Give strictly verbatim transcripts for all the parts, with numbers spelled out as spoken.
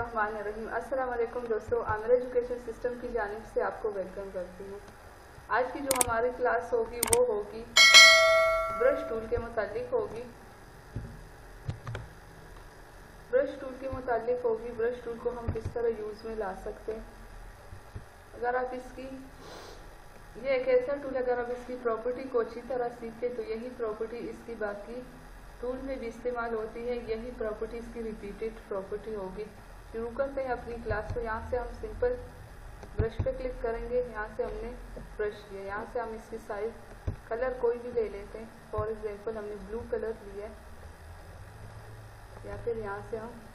बिस्मिल्लाहिर्रहमानिर्रहीम। अस्सलाम वालेकुम दोस्तों, आमिर एजुकेशन सिस्टम की जानिब से आपको वेलकम करती हूँ। आज की जो हमारी क्लास होगी वो होगी ब्रश टूल के मुतालिक होगी ब्रश टूल के मुतालिक होगी ब्रश टूल को हम किस तरह यूज़ में ला सकते हैं। अगर आप इसकी ये एक ऐसा टूल, अगर आप इसकी प्रॉपर्टी को अच्छी तरह सीखें तो यही प्रॉपर्टी इसकी बाकी टूल में भी इस्तेमाल होती है। यही प्रॉपर्टी इसकी रिपीटेड प्रॉपर्टी होगी। शुरू करते हैं अपनी क्लास को। यहाँ से हम सिंपल ब्रश पे क्लिक करेंगे। यहाँ से हमने ब्रश लिया, यहाँ से हम इसकी साइज कलर कोई भी ले लेते हैं। फॉर एग्जांपल हमने ब्लू कलर लिया या फिर यहाँ से हम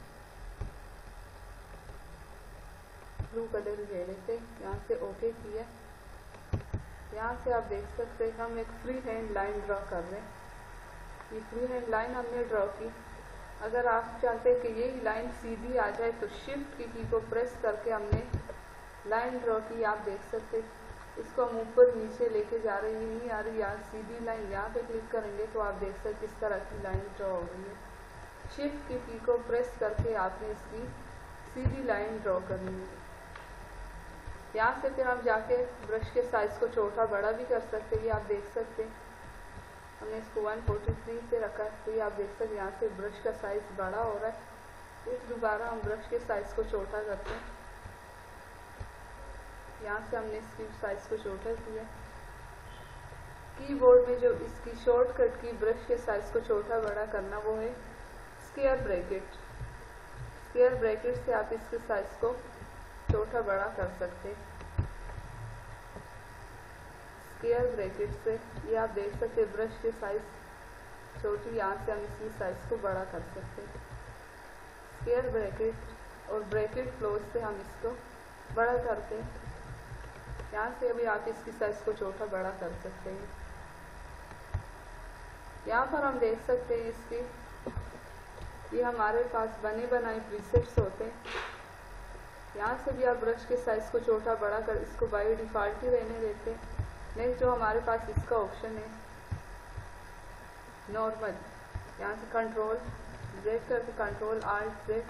ब्लू कलर ले लेते हैं। यहाँ से ओके किया। यहाँ से आप देख सकते हैं हम एक फ्री हैंड लाइन ड्रॉ कर रहे हैं। ये फ्री हैंड लाइन हमने ड्रॉ की। अगर आप चाहते हैं कि ये लाइन सीधी आ जाए तो शिफ्ट की की को प्रेस करके हमने लाइन ड्रॉ की। आप देख सकते हैं इसको हम ऊपर नीचे लेके जा रहे हैं, नहीं आ रही यार सीधी लाइन। यहाँ पे क्लिक करेंगे तो आप देख सकते किस तरह की लाइन ड्रॉ हो रही है। शिफ्ट की की को प्रेस करके आपने इसकी सीधी लाइन ड्रॉ करनी है। यहाँ से फिर हम जाके ब्रश के साइज को छोटा बड़ा भी कर सकते हैं। ये आप देख सकते हैं हमने इसको एक सौ तैंतालीस पे रखा है, तो ये आप देख सकते हैं यहाँ से ब्रश का साइज बड़ा हो रहा है। फिर दोबारा हम ब्रश के साइज को छोटा करते हैं। यहाँ से हमने इसकी साइज को छोटा किया। कीबोर्ड में जो इसकी शॉर्टकट की ब्रश के साइज को छोटा बड़ा करना वो है स्क्वायर ब्रैकेट। स्क्वायर ब्रैकेट से आप इसके साइज को छोटा बड़ा कर सकते हैं। स्क्वायर ब्रैकेट से ये आप देख सकते हैं ब्रश की साइज छोटी, यहाँ से हम इसकी साइज को बड़ा कर सकते हैं। स्क्वायर ब्रैकेट और ब्रैकेट क्लोज से हम इसको बड़ा करते हैं। यहाँ से अभी आप इसकी साइज को छोटा बड़ा कर सकते हैं। यहाँ पर हम देख सकते हैं इसकी ये हमारे पास बने बनाए प्रीसेट्स होते हैं। यहाँ से भी आप ब्रश के साइज को छोटा बड़ा कर इसको बाय डिफ़ॉल्ट ही रहने देते हैं। नेक्स्ट जो हमारे पास इसका ऑप्शन है नॉर्मल, यहाँ से कंट्रोल जेड करके कंट्रोल आल्ट जेड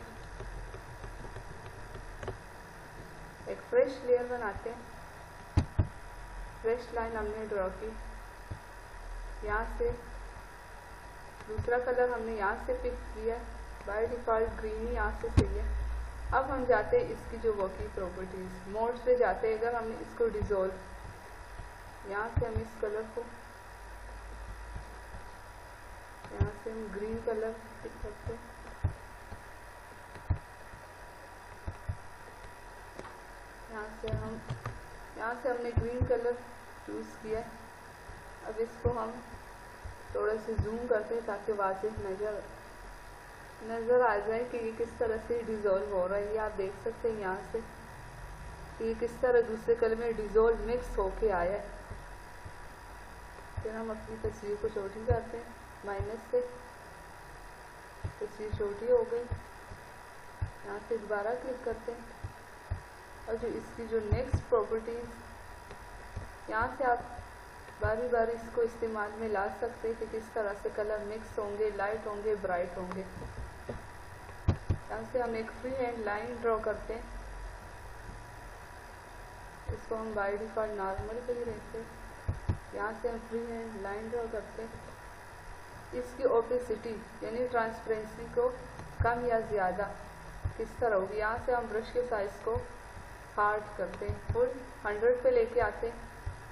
एक फ्रेश लेयर बनाते हैं। फ्रेश लाइन हमने ड्रॉ की। यहाँ से दूसरा कलर हमने यहाँ से पिक किया, बाय डिफ़ॉल्ट ग्रीन ही यहाँ से सही है। अब हम जाते हैं इसकी जो वर्किंग प्रॉपर्टीज मोड से जाते हैं। अगर हमने इसको डिज़ोल्व, यहाँ से हम इस कलर को यहाँ से हम ग्रीन कलर पिक करते हैं। यहाँ से हम यहाँ से हमने ग्रीन कलर चूज़ किया। अब इसको हम थोड़ा से जूम करते हैं ताकि वाज़ेह नज़र नज़र आ जाए कि ये किस तरह से डिज़ोल्व हो रहा है। ये आप देख सकते हैं यहाँ से कि ये किस तरह दूसरे कलर में डिज़ोल्व मिक्स होके आया है। फिर हम अपनी तस्वीर को छोटी करते हैं माइनस से, तस्वीर छोटी हो गई। यहाँ से दोबारा क्लिक करते हैं और जो इसकी जो नेक्स्ट प्रॉपर्टीज यहाँ से आप बारी बारी इसको इस्तेमाल में ला सकते हैं कि किस तरह से कलर मिक्स होंगे, लाइट होंगे, ब्राइट होंगे। यहाँ से हम एक फ्री हैंड लाइन ड्रॉ करते हैं। इसको हम बाय डिफ़ॉल्ट नॉर्मल पे ही रहते हैं। यहाँ से हम फ्री हैंड लाइन ड्रॉ करते हैं। इसकी ओपेसिटी यानी ट्रांसपेरेंसी को कम या ज़्यादा किस तरह होगी। यहाँ से हम ब्रश के साइज को हार्ड करते हैं, फुल हंड्रेड पे लेके आते हैं।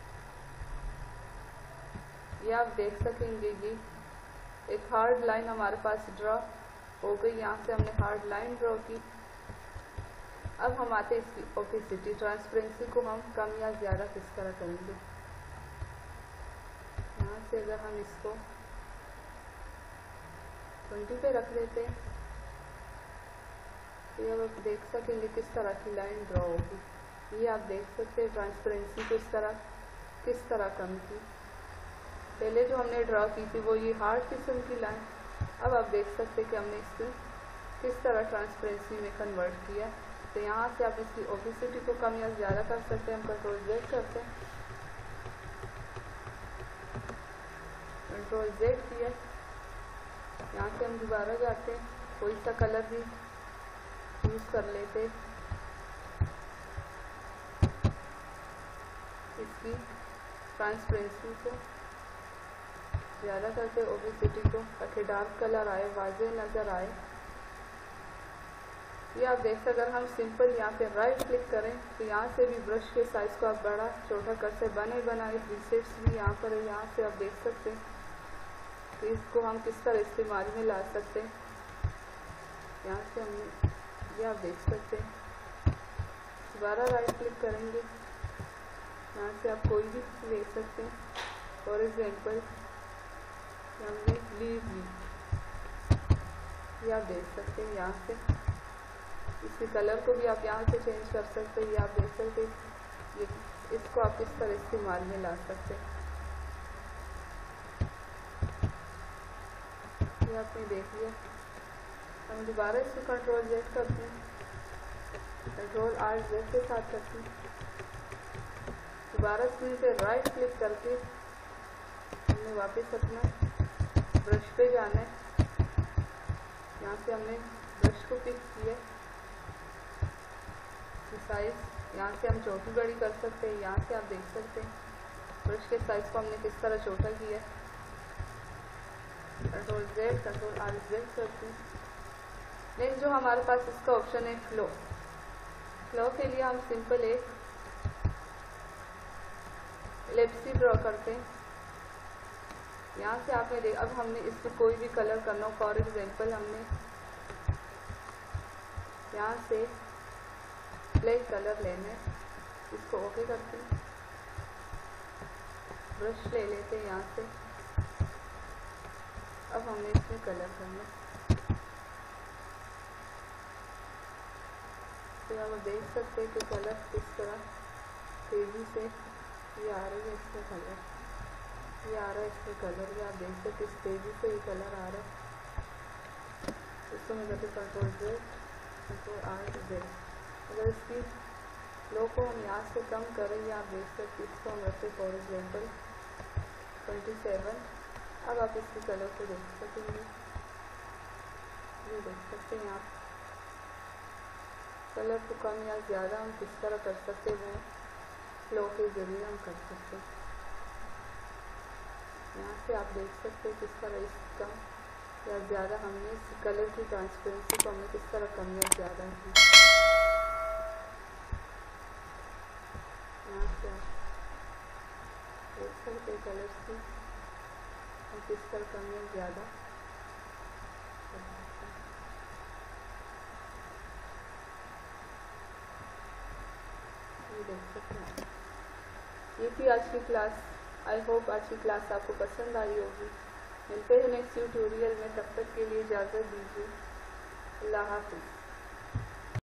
ये आप देख सकेंगे ये एक हार्ड लाइन हमारे पास ड्रॉ हो गई। यहाँ से हमने हार्ड लाइन ड्रॉ की। अब हम आते हैं इसकी ओपेसिटी ट्रांसपेरेंसी को हम कम या ज़्यादा किस तरह करेंगे। यहाँ से अगर हम इसको ट्वेंटी पे रख लेते हैं तो ये आप देख सकेंगे किस तरह की लाइन ड्रॉ होगी। ये आप देख सकते हैं ट्रांसपेरेंसी को इस तरह किस तरह कम की। पहले जो हमने ड्रॉ की थी वो ये हार्ड किस्म की लाइन, अब आप देख सकते हैं कि हमने इसको किस तरह ट्रांसपेरेंसी में कन्वर्ट किया। तो यहाँ से आप इसकी ओपेसिटी को कम या ज़्यादा कर सकते हैं। हम कंट्रोल जेड करते हैं, कंट्रोल जेड किया। यहाँ से हम दोबारा जाते हैं, कोई सा कलर भी यूज़ कर लेते इसकी ट्रांसपेरेंसी को ज़्यादा करके, ओपेसिटी को, ताकि डार्क कलर आए, वाज़ेह नज़र आए। ये आप देख सकते, अगर हम सिंपल यहाँ पे राइट क्लिक करें तो यहाँ से भी ब्रश के साइज़ को आप बड़ा छोटा कर सकते, बने बनाए प्रीसेट्स भी यहाँ पर है, यहाँ से आप देख सकते हैं तो इसको हम किस तरह इस्तेमाल में ला सकते हैं। यहाँ से हम ये आप देख सकते हैं, दोबारा राइट क्लिक करेंगे, यहाँ से आप कोई भी ले सकते हैं। फॉर एग्जांपल हमने लीव ली, ये आप देख सकते हैं। यहाँ से इसके कलर को भी आप यहाँ से चेंज कर सकते हैं, ये आप देख सकते हैं। ये इसको आप किस तरह इस्तेमाल में ला सकते हैं, ये आपने देख लिया। हम दोबारा इसको कंट्रोल जेड करते हैं, कंट्रोल आर जेड के साथ करते हैं। दोबारा स्क्रीन पे राइट क्लिक करके हमने वापस अपना ब्रश पे जाना है, यहाँ से हमने ब्रश को पिक किया, साइज यहाँ से हम छोटी बड़ी कर सकते हैं। यहाँ से आप देख सकते हैं ब्रश के साइज को हमने किस तरह छोटा किया। Control Z, control R Z करते हैं। नेक्स्ट जो हमारे पास इसका ऑप्शन है फ्लो। फ्लो के लिए हम सिंपल एक एलिप्स ड्रॉ करते हैं। यहाँ से आपने देख, अब हमने इसमें कोई भी कलर करना हो, फॉर एग्जांपल हमने यहाँ से ब्लैक कलर लेना है, इसको ओके करते हैं, ब्रश ले लेते हैं यहाँ से। अब हमने इसमें कलर करना है, तो आप देख सकते हैं कि कलर किस तरह तेजी से ये आ रही है, इसमें कलर ये आ रहा है, इसमें कलर भी आप देख सकते किस तेजी से ये कलर आ रहा है। इसको मैं करते control Z, control R Z. अगर इसकी लो को हम यहाँ से कम करें, या आप देख सकते इसको हम रखते फॉर एग्जाम्पल ट्वेंटी सेवन। अब आप इसके कलर को देख सकेंगे, ये देख सकते हैं आप कलर को कम या ज़्यादा हम किस तरह कर सकते हैं, फ्लो के ज़रिए हम कर सकते हैं। यहाँ से आप देख सकते हैं किस तरह इसका या ज़्यादा हमने इस कलर की ट्रांसपेरेंसी को हमने किस तरह कम या ज़्यादा की। यहाँ से आप देख सकते हैं कलर की हम किस तरह कम या ज़्यादा कर सकते हैं। ये देख सकते हैं। ये थी आज की क्लास। आई होप आज की क्लास आपको पसंद आई होगी। मिलते हैं नेक्स्ट ट्यूटोरियल में, तब तक के लिए इजाज़त दीजिए। अल्लाह हाफ़िज़।